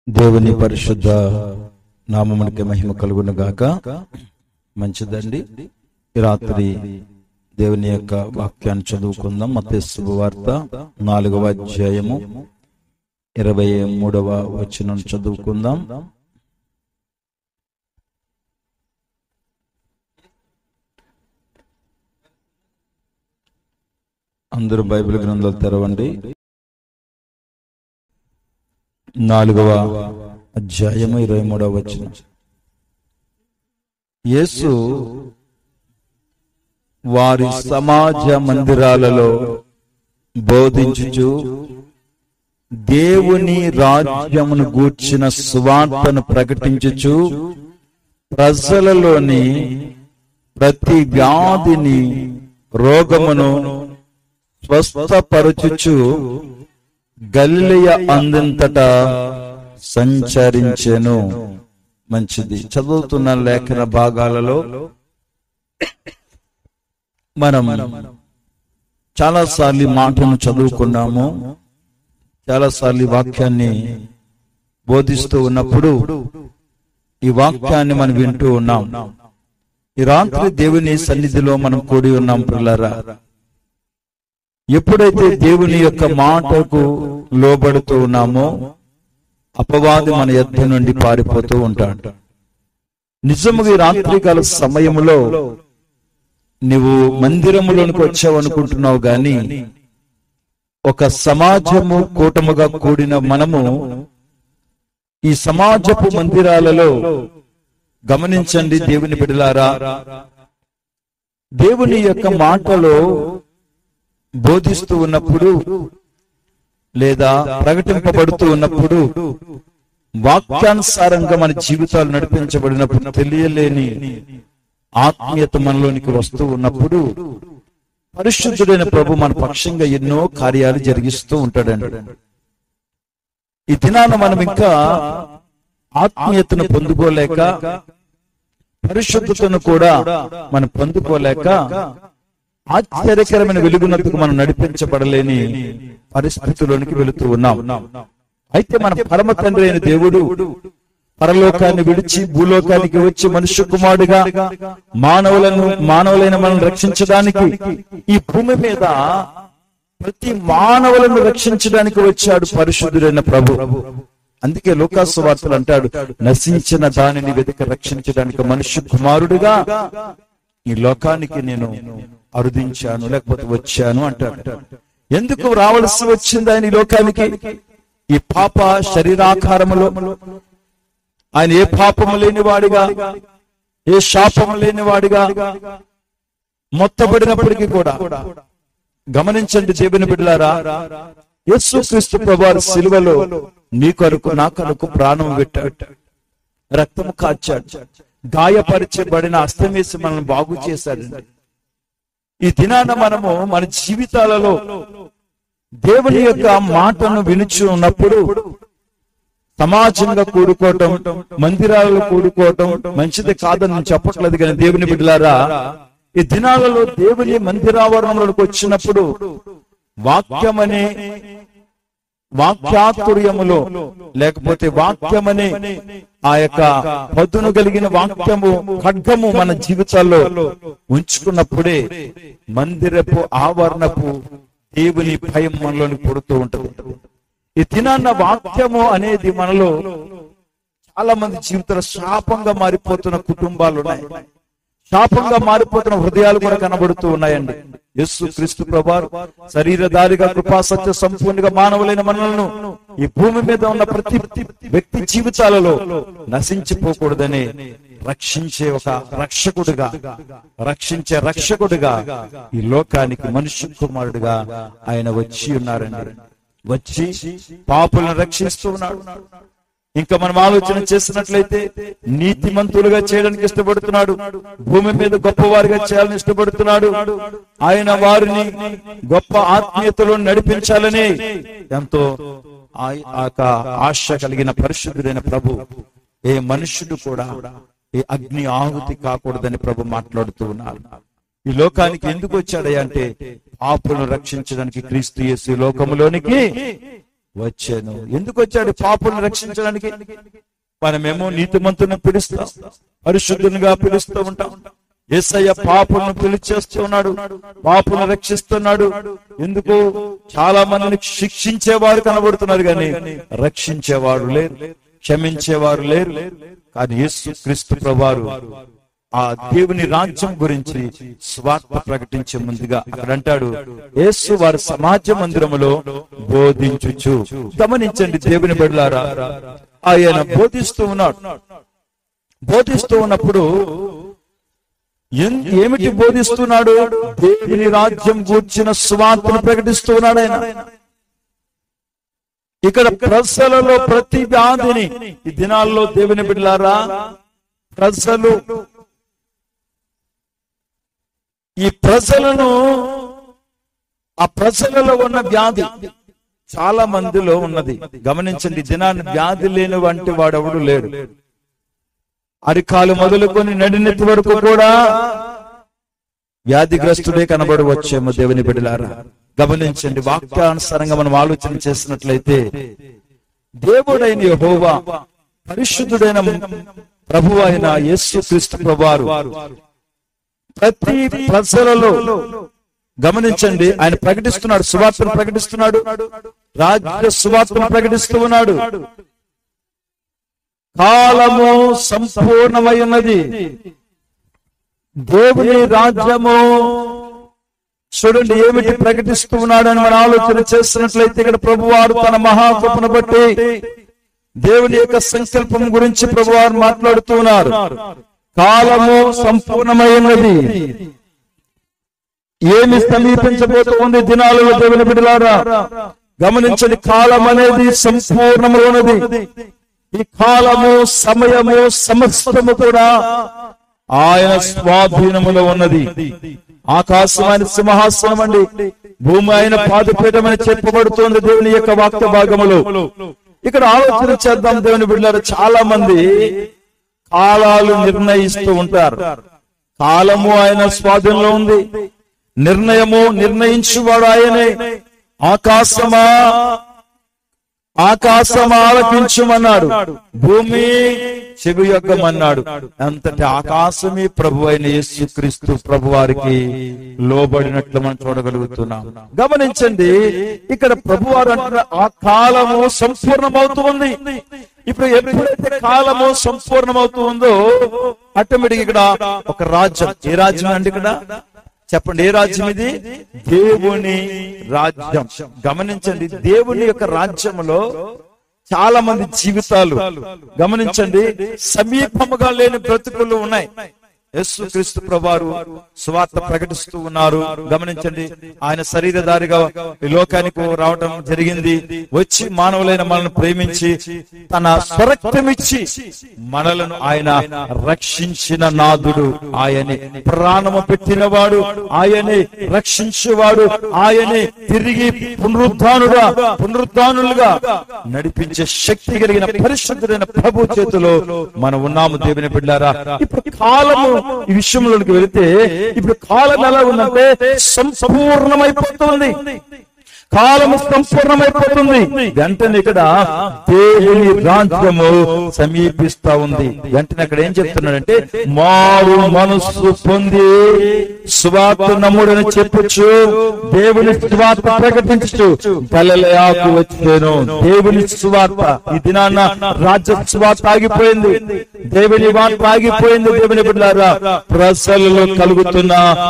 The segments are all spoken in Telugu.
దేవుని పరిశుద్ధ నామమునికి మహిమ కలుగును గాక. మంచిదండి, ఈ రాత్రి దేవుని యొక్క వాక్యాన్ని చదువుకుందాం. మత్తయి శుభవార్త 4వ అధ్యాయము 23వ వచనం చదువుకుందాం. అందరూ బైబిల్ గ్రంథాలు తెరవండి. 4వ అధ్యాయము 23వ వచనం. యేసు వారి సమాజ మందిరాలలో బోధించుచు దేవుని రాజ్యమును గూర్చిన సువార్తను ప్రకటించుచు ప్రజలలోని ప్రతి వ్యాధిని రోగమును స్వస్థపరచుచు గలిలయ అందంతటా సంచరించెను. మంచిది. చదువుతున్న లేఖన భాగాలలో మనం చాలాసార్లు మాటను చదువుకున్నాము, చాలాసార్లు వాక్యాన్ని బోధిస్తూ ఉన్నప్పుడు ఈ వాక్యాన్ని మనం వింటూ ఉన్నాం. ఈ రాత్రి దేవుని సన్నిధిలో మనం కూడి ఉన్నాం పిల్లరా. ఎప్పుడైతే దేవుని యొక్క మాటకు లోబడుతూ ఉన్నామో అపవాది మన యొద్ద నుండి పారిపోతూ ఉంటాడు. నిజముగా ఈ రాత్రికాల సమయంలో నువ్వు మందిరములోనికి వచ్చావు అనుకుంటున్నావు గాని ఒక సమాజము కూటముగా కూడిన మనము ఈ సమాజపు మందిరాలలో గమనించండి దేవుని బిడ్డలారా, దేవుని యొక్క మాటలో బోధిస్తూ ఉన్నప్పుడు లేదా ప్రకటింపబడుతూ ఉన్నప్పుడు వాక్యానుసారంగా మన జీవితాలు నడిపించబడినప్పుడు తెలియలేని ఆత్మీయత మనలోనికి వస్తూ ఉన్నప్పుడు పరిశుద్ధుడైన ప్రభు మన పక్షంగా ఎన్నో కార్యాలు జరిగిస్తూ ఉంటాడండి. ఈ దినాన మనం ఇంకా ఆత్మీయతను పొందుకోలేక పరిశుద్ధతను కూడా మనం పొందుకోలేక ఆశ్చర్యకరమైన వెలుగునకు మనం నడిపించబడలేని పరిస్థితుల్లోనికి వెళుతూ ఉన్నాం. అయితే మన పరమ తండ్రి అయిన దేవుడు పరలోకాన్ని విడిచి భూలోకానికి వచ్చి మనుష్య కుమారుడిగా మానవులైన మనల్ని రక్షించడానికి ఈ భూమి మీద ప్రతి మానవులను రక్షించడానికి వచ్చాడు పరిశుద్ధుడైన ప్రభు. అందుకే లూకాసు వార్తలు అంటాడు, నశించిన దానిని వెతికి రక్షించడానికి మనుష్య కుమారుడిగా ఈ లోకానికి నేను అరుదించాను, లేకపోతే వచ్చాను అంటాడు. ఎందుకు రావాల్సి వచ్చింది ఆయన ఈ లోకానికి? ఈ పాప శరీరాకారములో ఆయన ఏ పాపము లేనివాడిగా, ఏ శాపము లేనివాడిగా మొత్తబడినప్పటికీ కూడా గమనించండి దేవుని బిడ్డలారా, యేసుక్రీస్తు ప్రభువారు సిలువలో నీ కొరకు నా కొరకు ప్రాణం పెట్టాడు, రక్తము కాచాడు, గాయపరచబడిన అస్తమేసి మనల్ని బాగు చేశాడండి. ఈ దినాన మనము మన జీవితాలలో దేవుని యొక్క మాటను వినుచు ఉన్నప్పుడు సమాజంగా కూడుకోవటం, మందిరాలలో కూడుకోవటం మంచిది కాదని నేను చెప్పట్లేదు కానీ దేవుని బిడ్డలారా, ఈ దినాలలో దేవుని మందిరావరణంలోకి వచ్చినప్పుడు వాక్యమనే వాక్యాతుర్యములో లేకపోతే వాక్యమనే ఆ యొక్క పదును కలిగిన వాక్యము ఖడ్గము మన జీవితాల్లో ఉంచుకున్నప్పుడే మందిరపు ఆవరణపు దేవుని భయం మనలోని పుడుతూ ఉంటుంది. ఈ దినాన్న వాక్యము అనేది మనలో చాలా మంది జీవితంలో శాపంగా మారిపోతున్న కుటుంబాలు ఉన్నాయి, శాపంగా మారిపోతున్న హృదయాలు కూడా కనబడుతూ ఉన్నాయండి. యేసుక్రీస్తు ప్రభువారు శరీరధారిగా కృపా సత్య సంపూర్ణంగా మానవులైన మనలను ఈ భూమి మీద ఉన్న ప్రతి వ్యక్తి జీవితాలలో నశించిపోకూడదని రక్షించే ఒక రక్షకుడిగా ఈ లోకానికి మనుష్య కుమారుడిగా ఆయన వచ్చి ఉన్నారండి. వచ్చి పాపులను రక్షిస్తూ ఉన్నాడు. ఇంకా మనం ఆలోచన చేసినట్లయితే నీతిమంతులుగా చేయడానికి ఇష్టపడుతున్నాడు, భూమి మీద గొప్పవారిగా చేయాలని ఇష్టపడుతున్నాడు. ఆయన వారిని గొప్ప ఆత్మీయతలో నడిపించాలని ఎంతో ఆశ కలిగిన పరిశుద్ధుడైన ప్రభు ఏ మనుష్యుడు కూడా ఏ అగ్ని ఆహుతి కాకూడదని ప్రభు మాట్లాడుతూ ఉన్నారు. ఈ లోకానికి ఎందుకు వచ్చాడయ్యా అంటే పాపులను రక్షించడానికి క్రీస్తు యేసు లోకములోనికి వచ్చాను. ఎందుకు వచ్చాడు? పాపులను రక్షించడానికి. మనమేమో నీతిమంతుని పిలుస్తాం, పరిశుద్ధునిగా పిలుస్తూ ఉంటాం. యేసయ్య పాపులను పిలిచేస్తూ ఉన్నాడు, పాపులను రక్షిస్తున్నాడు. ఎందుకు? చాలా మందిని శిక్షించేవారు కనబడుతున్నారు కానీ రక్షించేవారు లేరు, క్షమించేవారు లేరు. కానీ యేసు క్రీస్తు ప్రభువారు ఆ దేవుని రాజ్యం గురించి స్వార్థ ప్రకటించే ముందుగా అక్కడ అంటాడు, యేసు వారి సమాజ మందిరములో బోధించుచు. గమనించండి దేవుని బిడ్డలారా, ఆయన బోధిస్తూ ఉన్నాడు. బోధిస్తూ ఉన్నప్పుడు ఏమిటి బోధిస్తున్నాడు? దేవుని రాజ్యం గూర్చిన స్వార్థను ప్రకటిస్తూ ఉన్నాడు ఆయన. ఇక్కడ ప్రజలలో ప్రతి వ్యాధిని, ఈ దినాల్లో దేవుని బిడ్డలారా, ప్రజలు ఈ ప్రజలను, ఆ ప్రజలలో ఉన్న వ్యాధి చాలా మందిలో ఉన్నది. గమనించండి, దినాన్ని వ్యాధి లేని వంటి వాడెవడు లేడు. అరికాలు మొదలుకొని నడినెత్తి వరకు కూడా వ్యాధిగ్రస్తుడే కనబడవచ్చేమో దేవుని బిడ్డలారా. గమనించండి, వాక్యానుసారంగా మనం ఆలోచన చేసినట్లయితే దేవుడైన యెహోవా, పరిశుద్ధుడైన ప్రభువు అయిన యేసు క్రీస్తు ప్రభువారు ప్రతి ప్రజలలో, గమనించండి, ఆయన ప్రకటిస్తున్నాడు, సువార్తను ప్రకటిస్తున్నాడు, రాజ్య సువార్తను ప్రకటిస్తూ ఉన్నాడు. కాలము సంపూర్ణమై ఉన్నది, దేవుని రాజ్యము. చూడండి ఏమిటి ప్రకటిస్తూ ఉన్నాడని మనం ఆలోచన చేస్తున్నట్లయితే ఇక్కడ ప్రభువారు తన మహాకృపను బట్టి దేవుని యొక్క సంకల్పం గురించి ప్రభువారు మాట్లాడుతూ ఉన్నారు. కాలము సంపూర్ణమై ఉన్నది. ఏమి సమీపించబోతుంది దినాలలో దేవుని బిడ్డలారా? గమనించండి, కాలం అనేది సంపూర్ణంలో ఉన్నది. ఈ కాలము, సమయము, సమస్తము కూడా ఆయన స్వాధీనములో ఉన్నది. ఆకాశం ఆయన సింహాసనం అండి, భూమి ఆయన పాదపీఠం అని చెప్పబడుతోంది దేవుని యొక్క వాక్య భాగములో. ఇక్కడ ఆలోచన చేద్దాం దేవుని బిడ్డలారా. చాలా మంది కాలాలు నిర్ణయిస్తూ ఉంటారు. కాలము ఆయన స్వాధీనంలో ఉంది, నిర్ణయము నిర్ణయించువాడు ఆయనే. ఆకాశమా ఆకాశమా ఆలకించుమన్నాడు, భూమి చెవియొగ్గమన్నాడు. అంతటి ఆకాశమే ప్రభు అయిన యేసుక్రీస్తు ప్రభు వారికి లోబడినట్లు మనం చూడగలుగుతున్నాం. గమనించండి, ఇక్కడ ప్రభువారు అంటున్న ఆ కాలము సంపూర్ణమవుతుంది. ఇప్పుడు ఎప్పుడైతే కాలము సంపూర్ణమవుతూ ఉందో ఆటోమేటిక్ ఇక్కడ ఒక రాజ్యం. ఏ రాజ్యం అండి ఇక్కడ? చెప్పండి, ఏ రాజ్యం ఇది? దేవుని రాజ్యం. గమనించండి, దేవుని యొక్క రాజ్యములో చాలా మంది జీవితాలు, గమనించండి, సమీపముగా లేని బ్రతుకులు ఉన్నాయి. యేసు క్రీస్తు ప్రభువారు సువార్త ప్రకటిస్తూ ఉన్నారు. గమనించండి, ఆయన శరీరధారిగా ఈ లోకానికి రావడం జరిగింది. వచ్చి మానవులైన మనల్ని ప్రేమించి తన స్వరక్తమిచ్చి మనలను ఆయన రక్షించిన నాథుడు ఆయనే. ప్రాణము పెట్టినవాడు ఆయనే, రక్షించేవాడు ఆయనే. తిరిగి పునరుద్ధానులుగా నడిపించే శక్తి కలిగిన పరిశుద్ధుడైన ప్రభు చేతిలో మనం ఉన్నాము దేవుని బిడ్డలారా. ఇప్పుడు కాలము ఈ విషయంలోకి వెళితే ఇప్పుడు కాలం ఎలా ఉందంటే సంపూర్ణమైపోతుంది. కాలము సంపూర్ణమైపోతుంది. వెంటనే ఇక్కడ దేవుని రాజ్యము సమీపిస్తా ఉంది. వెంటనే అక్కడ ఏం చెప్తున్నాడంటే, మారు మనస్సు పొంది సువార్త నమ్ముడని చెప్పొచ్చు, దేవుని సువార్త ప్రకటించు. గలిలయకు వచ్చాను. దేవుని సువార్త ఈ దినాన రాజ్య సువార్త ఆగిపోయింది, దేవుని వార్త ఆగిపోయింది. దేవుని బిడ్డలారా, ప్రజలలో కలుగుతున్న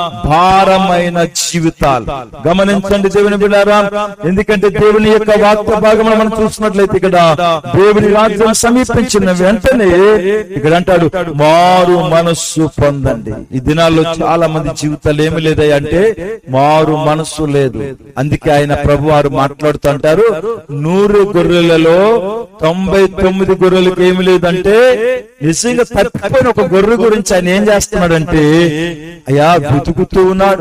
భారమైన జీవితాలు గమనించండి దేవుని బిడ్డలారా. ఎందుకంటే దేవుని యొక్క వాక్య భాగంలో మనం చూసినట్లయితే ఇక్కడ దేవుని రాజ్యం సమీపించిన వెంటనే ఇక్కడ అంటాడు, మారు మనస్సు పొందండి. ఈ దినాల్లో చాలా మంది జీవితాలు ఏమి లేదయ్యా అంటే మారు మనస్సు లేదు. అందుకే ఆయన ప్రభువారు మాట్లాడుతూ అంటారు, 100 గొర్రెలలో 99 గొర్రెలకు ఏమి లేదంటే నిజంగా తప్పిపోయిన ఒక గొర్రె గురించి ఆయన ఏం చేస్తున్నాడంటే అయ్యా వెతుకుతూ ఉన్నాడు.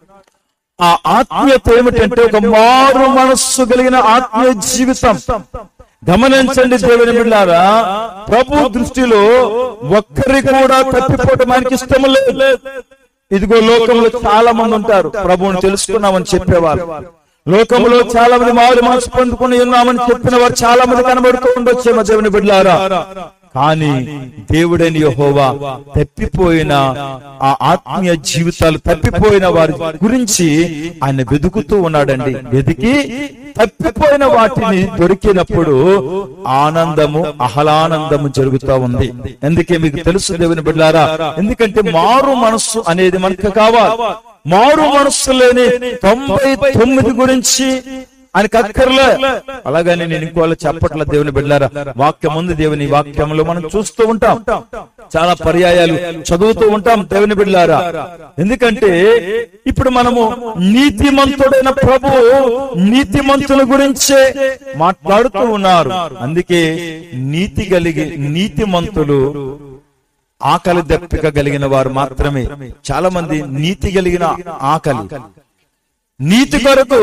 ఆ ఆత్మీయత ఏమిటంటే ఒక మారు మనస్సు కలిగిన ఆత్మీయ జీవితం. గమనించండి దేవుని బిడ్డలారా, ప్రభు దృష్టిలో ఒక్కరి కూడా తప్పిపోవడం ఆయనకి ఇష్టం లేదు. ఇదిగో లోకంలో చాలా మంది ఉంటారు, ప్రభువుని తెలుసుకున్నామని చెప్పేవారు. లోకంలో చాలా మంది మారు మనసు పొందుకుని ఉన్నామని చెప్పిన వారు చాలా మంది కనబడుతూ ఉండొచ్చేమో దేవుని బిడ్డలారా. కానీ దేవుడైన యెహోవా తప్పిపోయిన ఆ ఆత్మీయ జీవితాలు తప్పిపోయిన వారి గురించి ఆయన వెతుకుతూ ఉన్నాడండి. వెతికి తప్పిపోయిన వాటిని దొరికినప్పుడు ఆనందము ఆహ్లానందము జరుగుతూ ఉంది. ఎందుకే మీకు తెలుసు దేవుని బిడ్డలారా, ఎందుకంటే మారు మనస్సు అనేది మనకు కావాలి. మారు మనస్సు లేని 99 గురించి ఆయనకు అక్కర్లే. అలాగని నేను ఇంకోళ్ళు చెప్పట్ల దేవుని బిడ్డలారా. వాక్యం ఉంది, దేవుని వాక్యంలో మనం చూస్తూ ఉంటాం, చాలా పర్యాయాలు చదువుతూ ఉంటాం దేవుని బిడ్డలారా. ఎందుకంటే ఇప్పుడు మనము నీతిమంతుడైన ప్రభువు నీతిమంతుల గురించే మాట్లాడుతూ ఉన్నారు. అందుకే నీతిమంతులు ఆకలి దప్పిక కలిగిన వారు మాత్రమే. చాలా మంది నీతి కలిగిన ఆకలి, నీతి కొరకు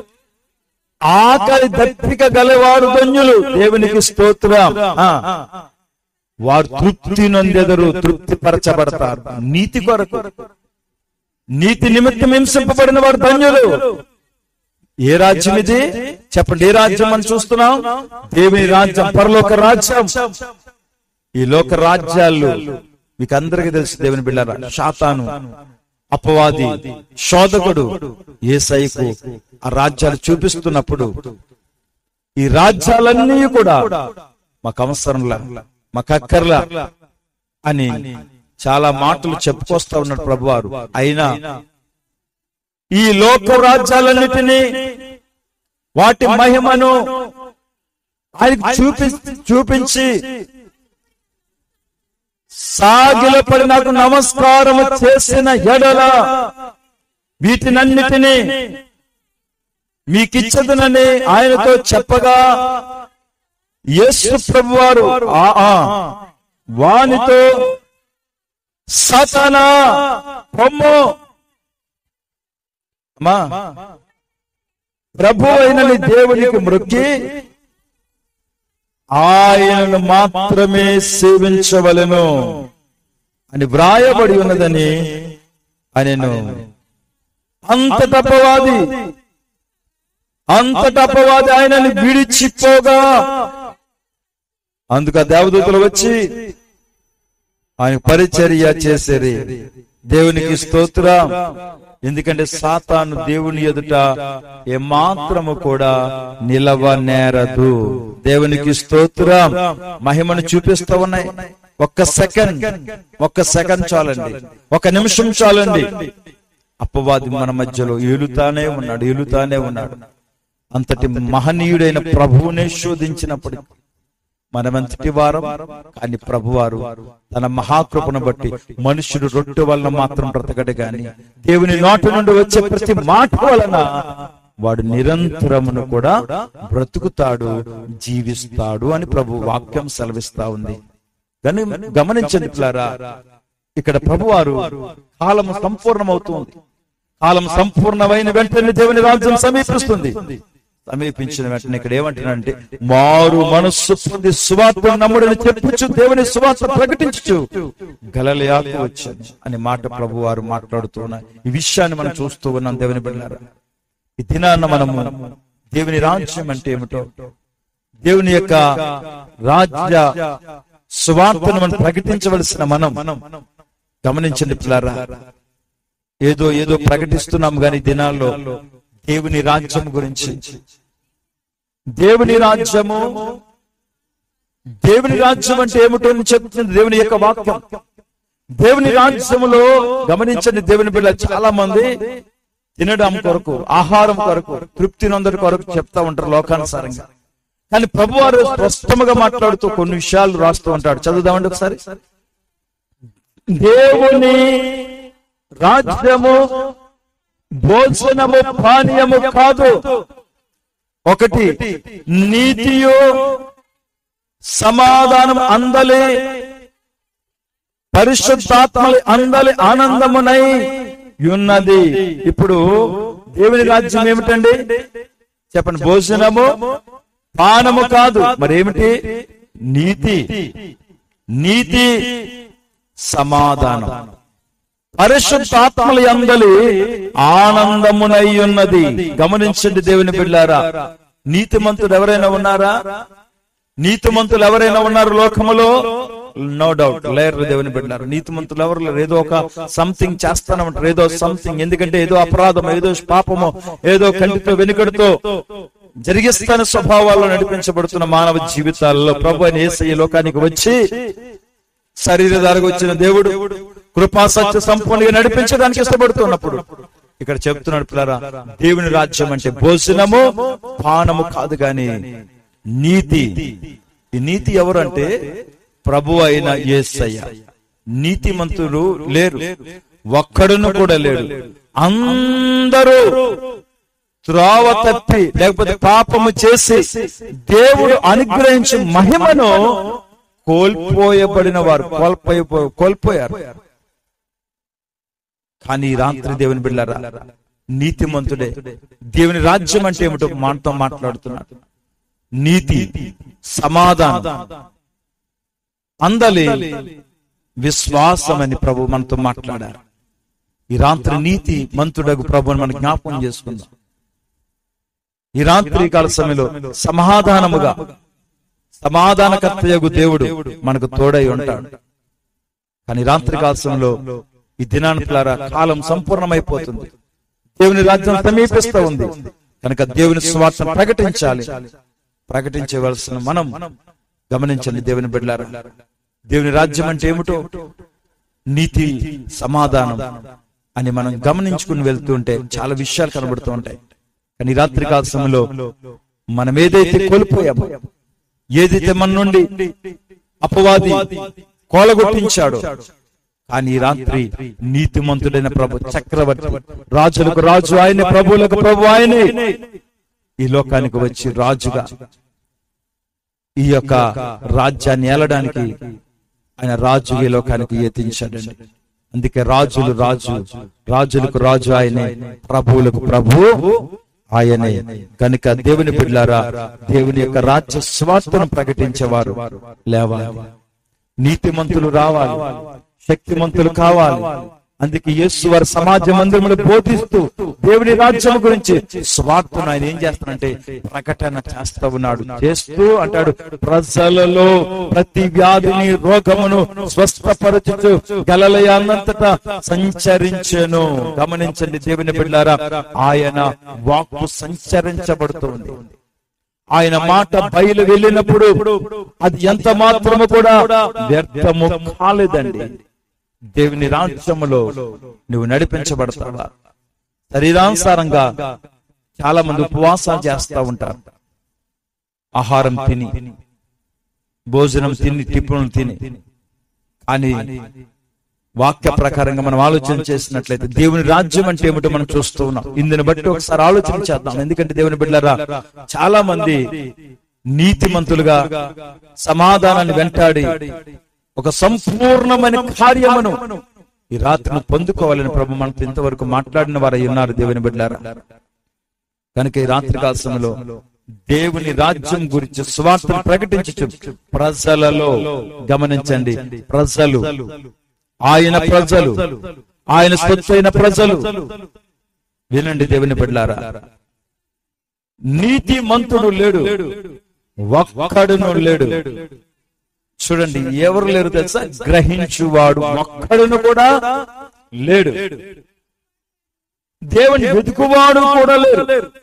ఆకలి దప్పిక గలవారు ధన్యులు. దేవునికి స్తోత్రం. వారు తృప్తి నొందెదరు, తృప్తి పరచబడతారు. నీతి కొరకు, నీతి నిమిత్తం హింసింపబడిన వారు ధన్యులు. ఏ రాజ్యం ఇది చెప్పండి? ఏ రాజ్యం అని చూస్తున్నాం? దేవుని రాజ్యం, పరలోక రాజ్యం. ఈ లోక రాజ్యాలు మీకు అందరికీ తెలుసు దేవుని బిడ్డలారా. సాతాను, అపవాది, శోధకుడు యేసయ్యకు ఆ రాజ్యాలు చూపిస్తున్నప్పుడు ఈ రాజ్యాలన్నీ కూడా మాకు అవసరంలా, మాకు అక్కర్లా అని చాలా మాటలు చెప్పుకొస్తా ఉన్నాడు ప్రభువారు. అయినా ఈ లోక రాజ్యాలన్నిటినీ, వాటి మహిమను ఆయనకు చూపించి సాగిలపడి నాకు నమస్కారం చేసిన ఎడల వీటినన్నిటినీ మీకిచ్చదనని ఆయనతో చెప్పగా యేసు ప్రభువారు వానితో సాతానా పొమ్ము, ప్రభు అయిన దేవునికి మ్రొక్కి ఆయనను మాత్రమే సేవించవలెను అని వ్రాయబడి ఉన్నదని ఆయనను. అంతటపవాది ఆయనని విడిచిపోగా అందుకు దేవదూతలు వచ్చి ఆయన పరిచర్య చేసేది. దేవునికి స్తోత్రం. ఎందుకంటే సాతాను దేవుని ఎదుట ఏమాత్రము కూడా నిలవనేరదు. దేవునికి స్తోత్రం. మహిమను చూపిస్తూ ఉన్నాయి. ఒక్క సెకండ్ చాలండి, ఒక నిమిషం చాలండి. అపవాది మన మధ్యలో ఏలుతానే ఉన్నాడు. అంతటి మహనీయుడైన ప్రభువునే శోధించినప్పుడు మనమంతటి వారం. కానీ ప్రభువారు తన మహాకృపను బట్టి మనుషుడు రొట్టె వలన మాత్రం బ్రతకడు గాని దేవుని నోటి నుండి వచ్చే ప్రతి మాట వలన వాడు నిరంతరమును కూడా బ్రతుకుతాడు, జీవిస్తాడు అని ప్రభు వాక్యం సెలవిస్తా ఉంది. గమనించండి పిల్లారా, ఇక్కడ ప్రభువారు కాలం సంపూర్ణమవుతుంది. కాలం సంపూర్ణమైన వెంటనే దేవుని రాజ్యం సమీపిస్తుంది. సమీపించిన వెంటనే ఇక్కడ ఏమంటున్నాడంటే, మారు మనస్సు పొంది సువార్త నమ్ముడని చెప్పుచు దేవుని సువార్త ప్రకటించు గలిలయకు వచ్చాను అని మాట ప్రభువారు మాట్లాడుతున్నారు. ఈ విషయాన్ని మనం చూస్తూ ఉన్నాం దేవుని బిడ్డలారా. ఈ దినాన్న మనము దేవుని రాజ్యం అంటే ఏమిటో, దేవుని యొక్క రాజ్య సువార్తను మనం ప్రకటించవలసిన మనం గమనించండి పిల్లారా. ఏదో ప్రకటిస్తున్నాం గాని దినాల్లో దేవుని రాజ్యం గురించి, దేవుని రాజ్యం అంటే ఏమిటో అని చెప్తుంది దేవుని యొక్క వాక్యం. దేవుని రాజ్యములో గమనించండి దేవుని బిడ్డ, చాలా మంది తినడం కొరకు, ఆహారం కొరకు, తృప్తి నొందడి కొరకు చెప్తా ఉంటారు లోకానుసారంగా. కానీ ప్రభువారు స్పష్టంగా మాట్లాడుతూ కొన్ని విషయాలు రాస్తూ ఉంటాడు. చదువుదామండి ఒకసారి. దేవుని రాజ్యము భోజనము పానీయము కాదు, ఒకటి నీతియు సమాధానం అందలి పరిశుద్ధాత్మలి అందలి ఆనందమునై ఉన్నది. ఇప్పుడు దేవుని రాజ్యం ఏమిటండి చెప్పండి? భోజనము పానము కాదు, మరేమిటి? నీతి సమాధానం. పరిశుద్ధాత్మల యందలి ఆనందమునై ఉన్నది. గమనించండి దేవుని బిడ్డలారా, నీతిమంతులు ఎవరైనా ఉన్నారా? నీతిమంతులు ఎవరైనా ఉన్నారు లోకములో? నో డౌట్ లేరు దేవుని బిడ్డలారా. నీతిమంతులు ఎవరు లేరు. ఏదో ఒక సంథింగ్ చేస్తానంటారు, ఏదో సంథింగ్. ఎందుకంటే ఏదో అపరాధమో, ఏదో పాపమో, ఏదో కంటితో వెనుకడితో జరిగిస్తాన స్వభావాల్లో నడిపించబడుతున్న మానవ జీవితాల్లో ప్రభు అయిన యేసయ్య లోకానికి వచ్చి శరీరధారికి వచ్చిన దేవుడు కృపా సత్య సంపూర్ణంగా నడిపించడానికి ఇష్టపడుతున్నప్పుడు ఇక్కడ చెప్తున్నాడు, పిల్లరా, దేవుని రాజ్యం అంటే భోజనము పానము కాదు గాని నీతి. ఈ నీతి ఎవరు అంటే ప్రభు అయిన యేసయ్య. నీతిమంతులు లేరు, ఒక్కడును కూడా లేడు. అందరూ త్రోవ తప్పి లేకపోతే పాపము చేసి దేవుడు అనుగ్రహించి మహిమను కోల్పోయబడిన వారు, కోల్పోయారు. కానీ ఈ రాత్రి దేవుని బిడ్డలారా, నీతిమంతుడే దేవుని రాజ్యం అంటే ఏమిటో మనతో మాట్లాడుతున్నాడు. నీతి, సమాధానం, అందలి విశ్వాసం అని ప్రభు మనతో మాట్లాడారు. ఈ రాత్రి నీతి మంతుడగు ప్రభుని మనం జ్ఞాపకం చేసుకుందాం. ఈ రాత్రి కాల సమయంలో సమాధానముగా సమాధానకర్తయగు దేవుడు మనకు తోడై ఉంటాడు. కానీ రాత్రి కాల సమయంలో ఈ దినానులారా కాలం సంపూర్ణమైపోతుంది. దేవుని రాజ్యం సమీపిస్తూ ఉంది కనుక దేవుని సువార్తను ప్రకటించాలి. ప్రకటించవలసిన మనం గమనించండి దేవుని బిడ్డలారా, దేవుని రాజ్యం అంటే ఏమిటో, నీతి, సమాధానం అని మనం గమనించుకుని వెళ్తుంటే చాలా విషయాలు కనబడుతూ ఉంటాయి. కానీ రాత్రి కాల సమయంలో మనం ఏదైతే కోల్పోయామో, ఏదైతే మన నుండి అపవాది కోలగొట్టించాడో, కానీ ఈ రాత్రి నీతిమంతుడైన ప్రభు, చక్రవర్తి, రాజులకు రాజు ఆయనే, ప్రభువులకు ప్రభు ఆయనే, ఈ లోకానికి వచ్చి రాజుగా ఈ యొక్క రాజ్యాన్ని ఏలడానికి ఆయన రాజు ఈ లోకానికి యతించాడండి. అందుకే రాజులు రాజు, రాజులకు రాజు ఆయనే, ప్రభువులకు ప్రభు ఆయనే. కనుక దేవుని బిడ్డలారా, దేవుని యొక్క రాజ్య స్వార్థను ప్రకటించేవారు లేవాలి. నీతిమంతులు రావాలి, శక్తిమంతులు కావాలి. అందుకే యేసు వారి సమాజ మందిరములు బోధిస్తూ దేవుని రాజ్యం గురించి స్వార్థను ఆయన ఏం చేస్తానంటే ప్రకటన చేస్తా ఉన్నాడు. చేస్తూ అంటాడు, ప్రజలలో ప్రతి వ్యాధిని, రోగమును స్వస్థపరచుచు గలిలయ అన్నంతటా సంచరించెను. గమనించండి దేవుని బిడ్డలారా, ఆయన వాక్కు సంచరించబడుతుంది. ఆయన మాట బయలు వెళ్ళినప్పుడు అది ఎంత మాత్రము కూడా వ్యర్థము కాలేదండి. దేవుని రాజ్యములో నువ్వు నడిపించబడతావా? శరీరానుసారంగా చాలా మంది ఉపవాసాలు చేస్తూ ఉంటారు. ఆహారం తిని, భోజనం తిని, టిఫిన్లు తిని. కానీ వాక్య ప్రకారంగా మనం ఆలోచన చేసినట్లయితే దేవుని రాజ్యం అంటే ఏమిటో మనం చూస్తూ ఉన్నాం. ఇందుని బట్టి ఒకసారి ఆలోచన చేద్దాం. ఎందుకంటే దేవుని బిడ్డలారా, చాలా మంది నీతిమంతులుగా సమాధానాన్ని వెంటాడి ఒక సంపూర్ణమైన కార్యమును ఈ రాత్రిని పొందుకోవాలని ప్రభు మనతో ఇంతవరకు మాట్లాడిన వారు ఉన్నారు దేవుని బిడ్డలారా. కనుక ఈ రాత్రి కాల సమయంలో దేవుని రాజ్యం గురించి సువార్తను ప్రకటించు ప్రజలలో, గమనించండి, ప్రజలు, ఆయన ప్రజలు, ఆయన సొత్తైన ప్రజలు, వినండి దేవుని బిడ్డలారా, నీతిమంతుడు లేడు, ఒక్కడును లేడు. చూడండి, ఎవరు లేరు తెలుసా? గ్రహించువాడు ఒక్కడును కూడా లేడు. దేవుని వెతుకువాడు కూడా లేరు.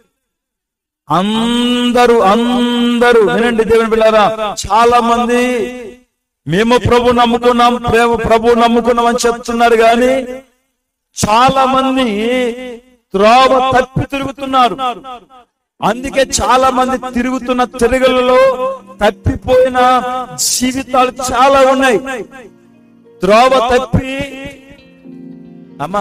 అందరూ అందరూ వినండి దేవుని బిడ్డలారా, చాలా మంది మేము ప్రభు నమ్ముకున్నాం, ప్రభు నమ్ముకున్నాం అని చెప్తున్నారు. కానీ చాలా మంది త్రోవ తప్పి తిరుగుతున్నారు. అందుకే చాలా మంది తిరుగుతున్న తిరుగులలో తప్పిపోయిన జీవితాలు చాలా ఉన్నాయి. త్రోవ తప్పి అమ్మా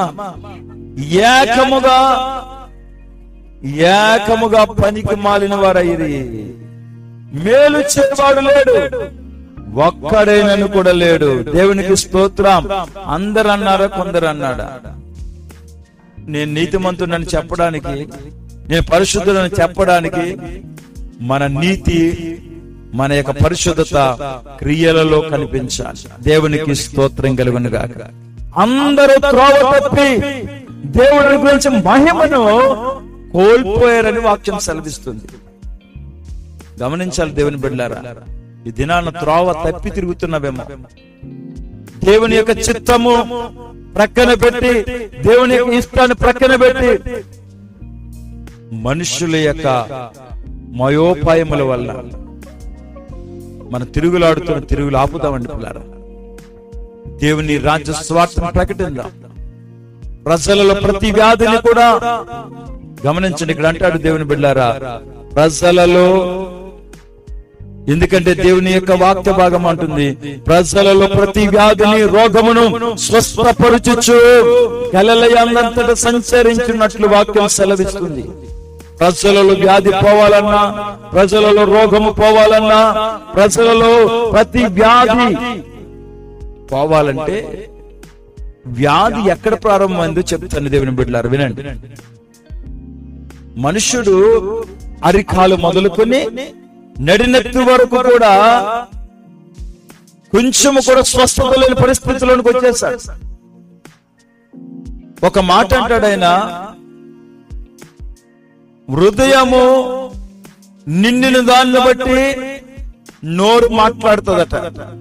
ఏకముగా పనికి మాలిన వారయ్యి, మేలు చేవాడు లేడు, ఒక్కడైనను కూడా లేడు. దేవునికి స్తోత్రం. అందరు అన్నారా? కొందరు అన్నాడా? నేను నీతిమంతుడని చెప్పడానికి, నేను పరిశుద్ధుడని చెప్పడానికి మన నీతి, మన యొక్క పరిశుద్ధత క్రియలలో కనిపించాలి. దేవునికి స్తోత్రం కలుగును గాక. అందరూ త్రోవ తప్పి దేవుడి గురించి మహిమను కోల్పోయారని వాక్యం సెలవిస్తుంది. గమనించాలి దేవుని బిడ్డలారా, ఈ దినాన త్రోవ తప్పి తిరుగుతున్నవేమో. దేవుని యొక్క చిత్తము ప్రక్కన పెట్టి, దేవుని యొక్క ఇష్టాన్ని ప్రక్కన పెట్టి, మనుషుల యొక్క మయోపాయముల వల్ల మన తిరుగులాడుతున్న తిరుగులు ఆపుదామండి పిల్లారా. దేవుని రాజ్య స్వార్థను ప్రకటిద్దాం. ప్రజలలో ప్రతి వ్యాధిని కూడా గమనించండి. ఇక్కడ అంటాడు దేవుని బిడ్డలారా, ప్రజలలో, ఎందుకంటే దేవుని యొక్క వాక్య భాగం అంటుంది, ప్రజలలో ప్రతి వ్యాధిని రోగమును స్వస్థపరచుచు గలిలయందంతటా సంచరించినట్లు వాక్యం సెలవిస్తుంది. ప్రజలలో వ్యాధి పోవాలన్నా, ప్రజలలో రోగము పోవాలన్నా, ప్రజలలో ప్రతి వ్యాధి పోవాలంటే వ్యాధి ఎక్కడ ప్రారంభమైందో చెప్తాను దేవుని బిడ్డలారా, వినండి. మనుషుడు అరికాలు మొదలుకొని నడినెత్తి వరకు కూడా కొంచెము కూడా స్వస్థత లేని పరిస్థితుల్లోకి వచ్చేసాడు. ఒక మాట అంటాడు ఆయన, హృదయము నిండిన దాన్ని బట్టి నోరు మాట్లాడుతుందట.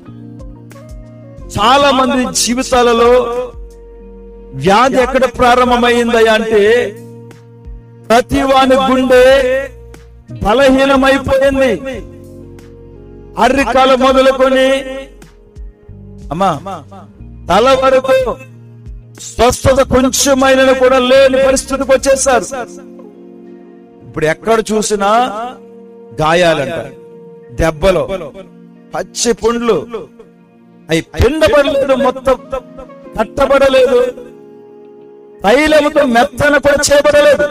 చాలా మంది జీవితాలలో వ్యాధి ఎక్కడ ప్రారంభమైందయ్యా అంటే, ప్రతి వాని గుండె బలహీనమైపోయింది. అరికాల మొదలుకొని అమ్మా తల వరకు స్వస్థత కొంచెమైన కూడా లేని పరిస్థితికి వచ్చేసారు. ఇప్పుడు ఎక్కడ చూసినా గాయాలంట, దెబ్బలు, పచ్చి పుండ్లు, అవి పిండబడలేదు, మొత్తం కట్టబడలేదు, తైలముతో మెత్తన కూడా చేయబడలేదు.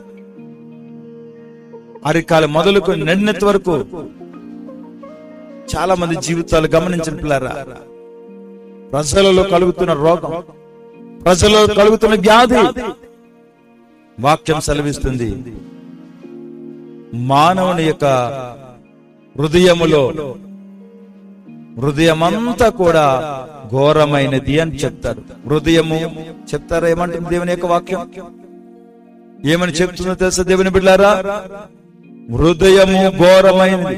అరికాలు మొదలుకొని నడినెత్తి వరకు చాలా మంది జీవితాలు గమనించిన పిల్లారా, ప్రజలలో కలుగుతున్న రోగం, ప్రజలలో కలుగుతున్న వ్యాధి వాక్యం సెలవిస్తుంది. మానవుని యొక్క హృదయమంతా కూడా ఘోరమైనది అని చెప్తారు. హృదయము చెప్తారా ఏమంటుంది దేవుని యొక్క వాక్యం? ఏమని చెప్తుందో తెలుసా దేవుని బిడ్డలారా? హృదయము ఘోరమైనది,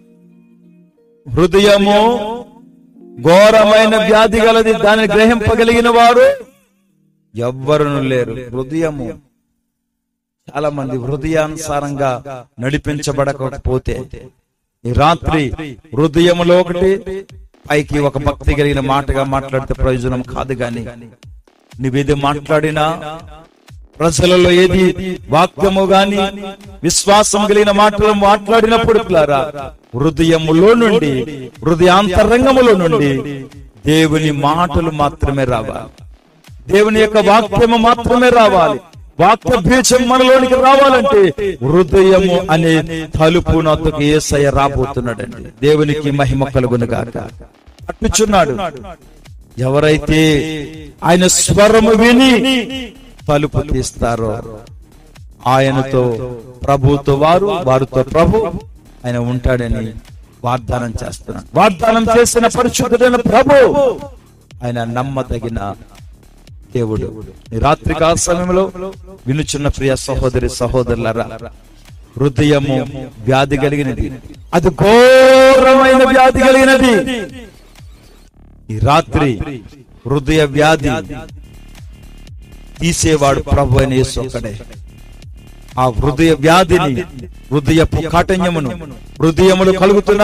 హృదయము ఘోరమైన వ్యాధి గలది, దాన్ని గ్రహింపగలిగిన వారు ఎవ్వరును లేరు. హృదయము, చాలా మంది హృదయానుసారంగా నడిపించబడకపోతే, ఈ రాత్రి హృదయములో ఒకటి, పైకి ఒక భక్తి కలిగిన మాటగా మాట్లాడితే ప్రయోజనం కాదు. గాని నువ్వేది మాట్లాడినా, ప్రజలలో ఏది వాక్యము గాని విశ్వాసం కలిగిన మాటలు మాట్లాడినప్పుడు హృదయములో నుండి, హృదయాంతరంగములో నుండి దేవుని మాటలు మాత్రమే రావాలి, దేవుని యొక్క వాక్యము మాత్రమే రావాలి. వాక్య బీజం మనలోనికి రావాలంటే హృదయము అనే తలుపు నాతోకి యేసయ్య రాబోతున్నాడండి. దేవునికి మహిమ కలుగును గాక. అట్టుచున్నాడు. ఎవరైతే ఆయన స్వరము విని తలుపు తీస్తారో ఆయనతో, ప్రభుతో వారు, వారితో ప్రభు ఆయన ఉంటాడని వాగ్దానం చేస్తున్నాడు. వాగ్దానం చేసిన పరిశుద్ధుడైన ప్రభు ఆయన నమ్మదగిన దేవుడు. ఈ రాత్రికాల సమయంలో వినుచున్న ప్రియ సహోదరి సహోదరులారా, హృదయము వ్యాధి కలిగినది, అది ఘోరమైన వ్యాధి కలిగినది. ఈ రాత్రి హృదయ వ్యాధి తీసేవాడు ప్రభు అయిన యేసు ఒక్కడే. ఆ హృదయ వ్యాధిని, హృదయపు కాఠిన్యమును, హృదయములు కలుగుతున్న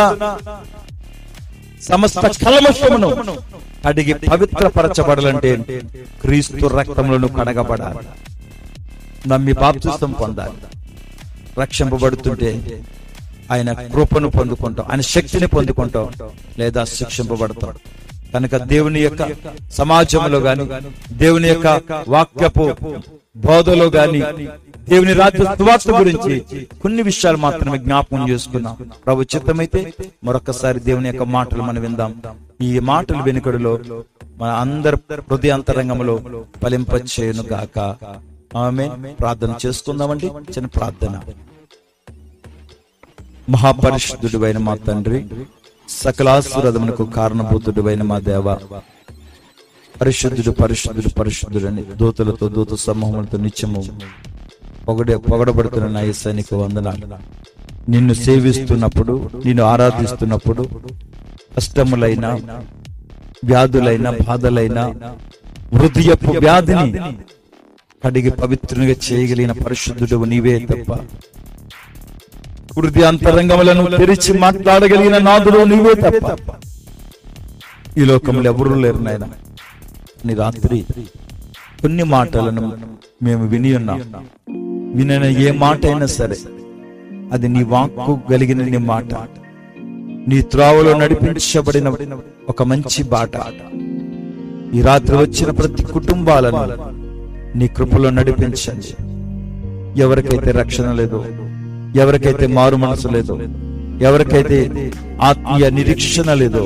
సమస్త కల్మషమును అడిగి పవిత్రపరచబడాలంటే క్రీస్తు రక్తంలో కడగబడాలి, నమ్మి బాప్తిస్తం పొందాలి. రక్షింపబడుతుంటే ఆయన కృపను పొందుకుంటాం, ఆయన శక్తిని పొందుకుంటాం, లేదా శిక్షింపబడతాం. కనుక దేవుని యొక్క సమాజంలో గాని, దేవుని యొక్క వాక్యపు బోధలో గాని, దేవుని రాజ్య సువార్త గురించి కొన్ని విషయాలు మాత్రమే జ్ఞాపకం చేసుకున్నాం. ప్రభు చిత్తమైతే మరొకసారి దేవుని యొక్క మాటలు మనం విందాం. ఈ మాటలు వెనుకడులో మన అందరి హృదయాంతరంగంలో ఫలింపచేయును గాక. ఆమేన్. ప్రార్థన చేసుకుందామండి. చిన్న ప్రార్థన. మహాపరిశుద్ధుడైన మా తండ్రి, సకలాశీర్వాదమునకు కారణభూతుడైన మా దేవ, పరిశుద్ధుడు పరిశుద్ధుడు పరిశుద్ధుడు అని దూతలతో దూత సమూహములతో నిత్యము పొగడబడుతున్న నా యేసయ్య నీకు వందనాలు. నిన్ను సేవిస్తున్నప్పుడు, నిన్ను ఆరాధిస్తున్నప్పుడు కష్టములైన, వ్యాధులైన, బాధలైన, హృదయపు వ్యాధిని కడిగి పవిత్రంగా చేయగలిగిన పరిశుద్ధుడు నీవే తప్ప, హృదయ అంతరంగములను తెరిచి మాట్లాడగలిగిన నాథుడు నీవే తప్ప ఈ లోకంలో ఎవరూ లేరు నాయన. నీ రాత్రి కొన్ని మాటలను మేము విని ఉన్నాం. వినైన ఏ మాట అయినా సరే అది నీ వాక్కు కలిగిన నీ మాట, నీ త్రోవలో నడిపించబడిన ఒక మంచి బాట. ఈ రాత్రి వచ్చిన ప్రతి కుటుంబాలను నీ కృపలో నడిపించండి. ఎవరికైతే రక్షణ లేదో, ఎవరికైతే మారు మనసు లేదో, ఎవరికైతే ఆత్మీయ నిరీక్షణ లేదో,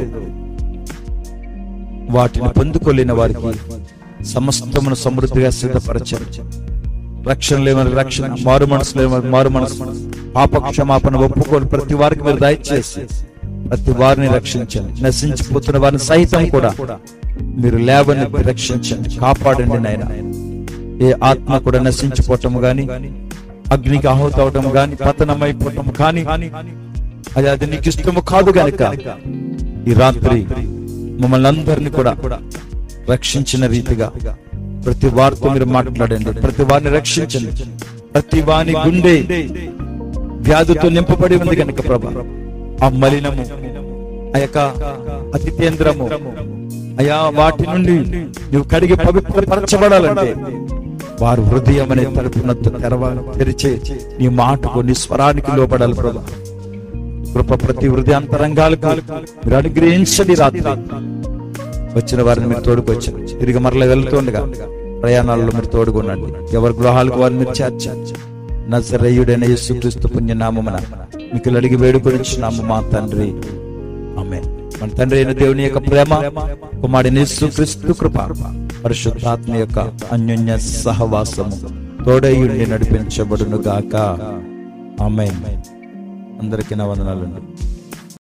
వాటిని పొందుకోలేని వారికి సమస్తమును సమృద్ధిగా సిద్ధపరచండి. రక్షణ లేవని రక్షణ, మారు మనసు లేవని మారు మనసు, పాప క్షమాపణ ఒప్పుకొని ప్రతి వారికి మీరు దయచేసి ప్రతి వారిని రక్షించండి. నశించిపోతున్న వారిని సహితం కూడా మీరు లేవని రక్షించండి, కాపాడండి నాయన. ఏ ఆత్మ కూడా నశించిపోవటం గాని, అగ్నికి ఆహుతి అవటం గాని, పతనమైపోవటం కానీ అది నీకు ఇష్టము కాదు గనుక ఈ రాత్రి మమ్మల్ని అందరినీ కూడా రక్షించిన రీతిగా ప్రతి వారితో మీరు మాట్లాడండి. ప్రతి వారిని రక్షించండి. ప్రతి వాని గుండె వ్యాధితో నింపబడి ఉంది కనుక ప్రభా, ఆ మలినము, ఆ యొక్క అతికేంద్రము, అయా వాటి నుండి నువ్వు కడిగి పవిత్రపరచబడాలంటే వారు హృదయం అనే తలుపునంత తెరిచే నీ మాటకు, నీ స్వరానికి లోపడాలి ప్రభా. కృప ప్రతి హృదయాంతరంగాలకు మీరు అనుగ్రహించండి. రాత్రి వచ్చిన వారిని మీరు తోడుకొచ్చారు. తిరిగి మరలా వెళ్తుండగా ప్రయాణాల్లో మీరు తోడుకొనండి. ఎవరి గృహాలకు వారిని మీరు చేర్చండి. నజరేయుడైన యేసుక్రీస్తు పుణ్యనామమున మీకు అడిగి వేడుకొనిచున్నాము మా తండ్రి, ఆమేన్. మన తండ్రి అయిన దేవుని యొక్క ప్రేమ, కుమారుడైన యేసుక్రీస్తు కృప, పరిశుద్ధాత్మ యొక్క అన్యోన్య సహవాసము తోడైయుండి నడిపించబడును గాక. ఆమేన్. అందరికీ నా వందనాలు.